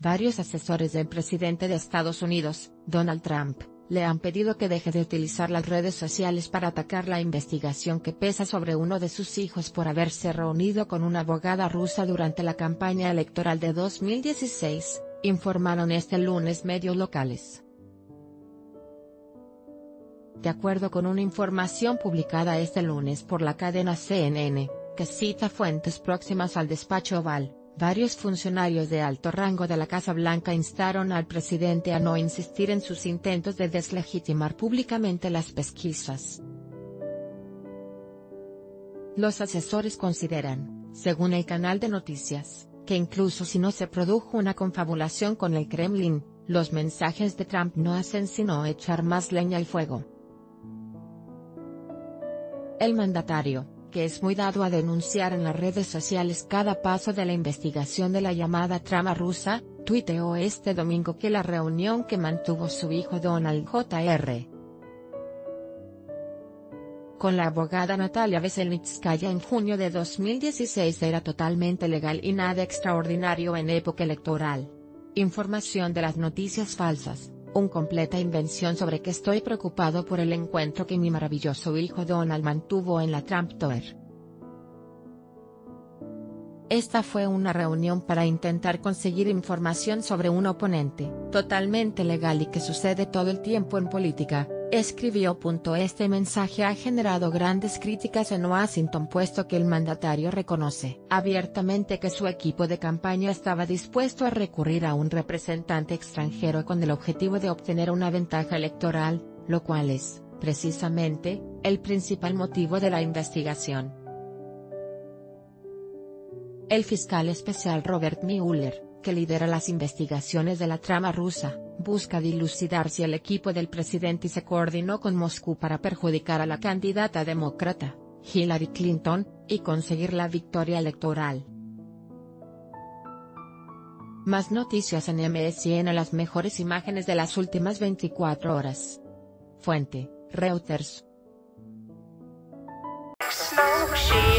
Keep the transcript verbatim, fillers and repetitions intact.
Varios asesores del presidente de Estados Unidos, Donald Trump, le han pedido que deje de utilizar las redes sociales para atacar la investigación que pesa sobre uno de sus hijos por haberse reunido con una abogada rusa durante la campaña electoral de dos mil dieciséis, informaron este lunes medios locales. De acuerdo con una información publicada este lunes por la cadena C N N, que cita fuentes próximas al despacho Oval, varios funcionarios de alto rango de la Casa Blanca instaron al presidente a no insistir en sus intentos de deslegitimar públicamente las pesquisas. Los asesores consideran, según el canal de noticias, que incluso si no se produjo una confabulación con el Kremlin, los mensajes de Trump no hacen sino echar más leña al fuego. El mandatario, que es muy dado a denunciar en las redes sociales cada paso de la investigación de la llamada trama rusa, tuiteó este domingo que la reunión que mantuvo su hijo Donald junior con la abogada Natalia Veselnitskaya en junio de dos mil dieciséis era totalmente legal y nada extraordinario en época electoral. Información de las noticias falsas, una completa invención sobre que estoy preocupado por el encuentro que mi maravilloso hijo Donald mantuvo en la Trump Tower. Esta fue una reunión para intentar conseguir información sobre un oponente, totalmente legal y que sucede todo el tiempo en política, escribió. Este mensaje ha generado grandes críticas en Washington puesto que el mandatario reconoce abiertamente que su equipo de campaña estaba dispuesto a recurrir a un representante extranjero con el objetivo de obtener una ventaja electoral, lo cual es, precisamente, el principal motivo de la investigación. El fiscal especial Robert Mueller, que lidera las investigaciones de la trama rusa, busca dilucidar si el equipo del presidente se coordinó con Moscú para perjudicar a la candidata demócrata, Hillary Clinton, y conseguir la victoria electoral. Más noticias en M S N. Las mejores imágenes de las últimas veinticuatro horas. Fuente, Reuters.